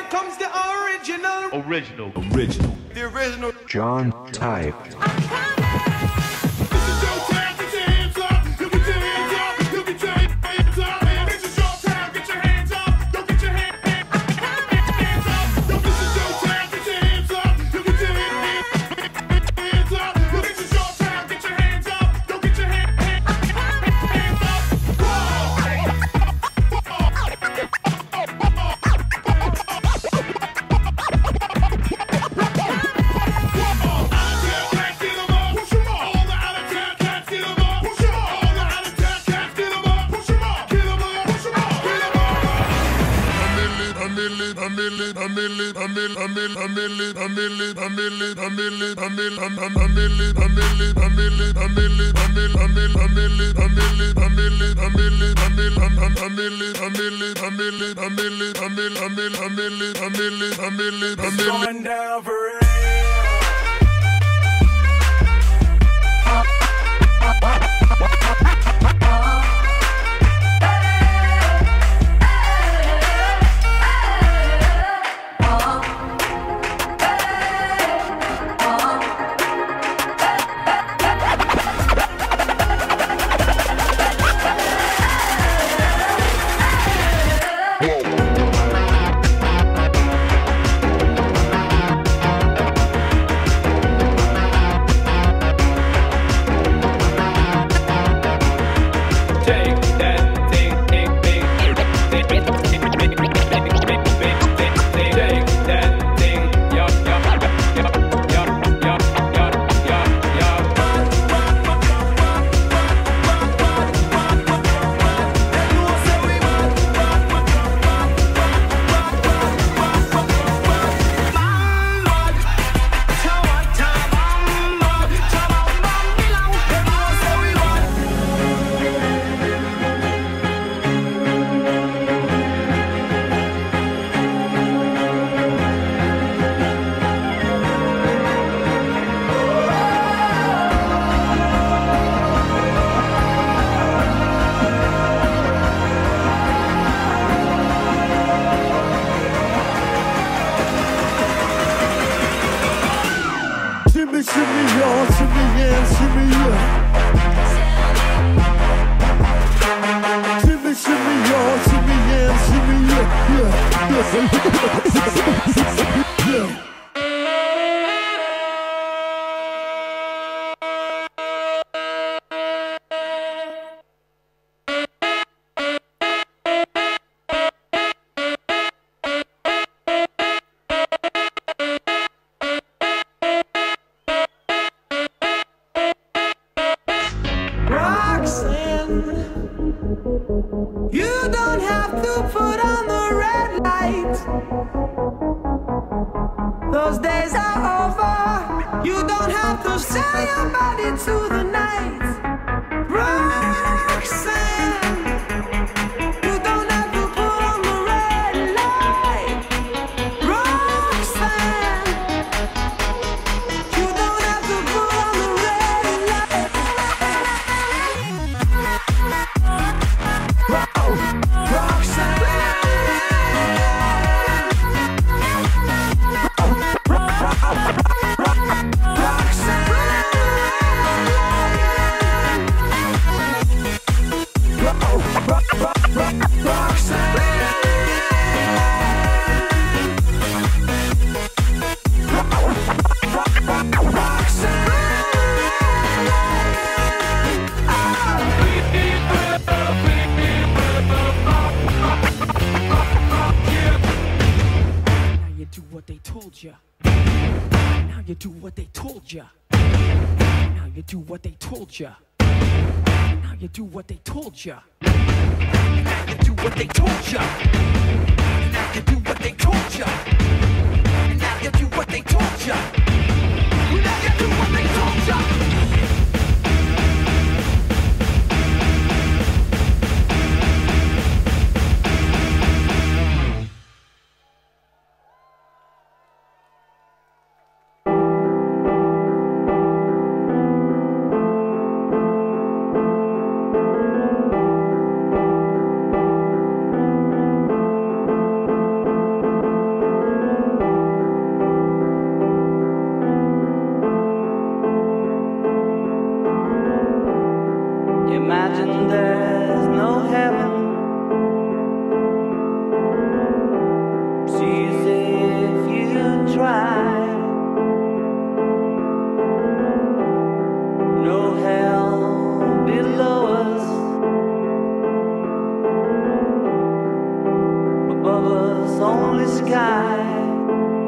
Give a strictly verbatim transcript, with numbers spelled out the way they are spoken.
comes the original. Original. Original. The original. John Type. It's going down for real. You don't have to put on the red light. Those days are over. You don't have to sell your body to the night. Roxanne, you don't have to put on the red light. Roxanne, you don't have to put on the red light. Now you do what they told you. Now you do what they told you. Now you do what they told you. Now you do what they told you. Now you do what they told you. Now you do what they told you. Now you do what they told you. lonely sky.